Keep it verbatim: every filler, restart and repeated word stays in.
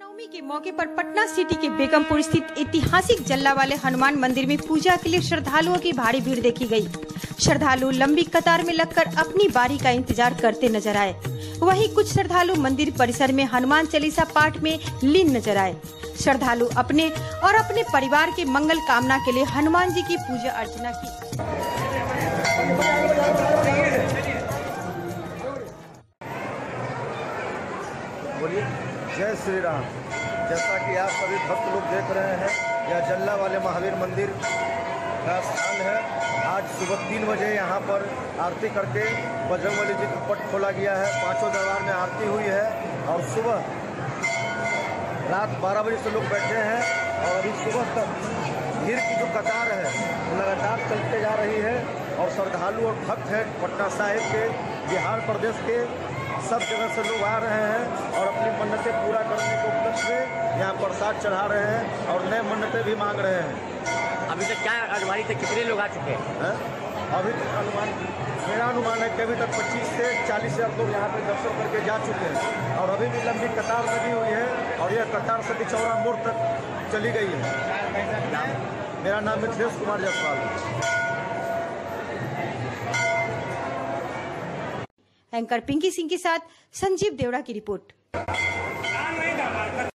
रामनवमी के मौके पर पटना सिटी के बेगमपुर स्थित ऐतिहासिक जल्ला वाले हनुमान मंदिर में पूजा के लिए श्रद्धालुओं की भारी भीड़ देखी गई। श्रद्धालु लंबी कतार में लगकर अपनी बारी का इंतजार करते नजर आए। वहीं कुछ श्रद्धालु मंदिर परिसर में हनुमान चालीसा पाठ में लीन नजर आए। श्रद्धालु अपने और अपने परिवार के मंगल कामना के लिए हनुमान जी की पूजा अर्चना की। बोलिए जय श्री राम। जैसा कि आप सभी भक्त लोग देख रहे हैं, यह जल्ला वाले महावीर मंदिर का स्थान है। आज सुबह तीन बजे यहाँ पर आरती करके बजरंगबली जी का पट खोला गया है। पांचों दरबार में आरती हुई है और सुबह रात बारह बजे से लोग बैठे हैं और अभी सुबह तक भीड़ की जो कतार है लगातार चलते जा रही है। और श्रद्धालु और भक्त हैं पटना साहिब के, बिहार प्रदेश के, सब जगह से लोग आ रहे हैं और अपनी मन्नतें पूरा करने के उपलक्ष्य में यहाँ प्रसाद चढ़ा रहे हैं और नए मन्नतें भी मांग रहे हैं। अभी तक क्या अगवारी से कितने लोग आ चुके हैं? अभी तक अनुमान मेरा अनुमान है कि अभी तक पच्चीस से चालीस हज़ार लोग यहाँ पे दर्शन करके जा चुके हैं और अभी भी लंबी कतार लगी हुई है और यह कतार से बिचौरा मोड़ तक चली गई है। मेरा नाम मिथिलेश कुमार जायसवाल है। एंकर पिंकी सिंह के साथ संजीव देवड़ा की रिपोर्ट।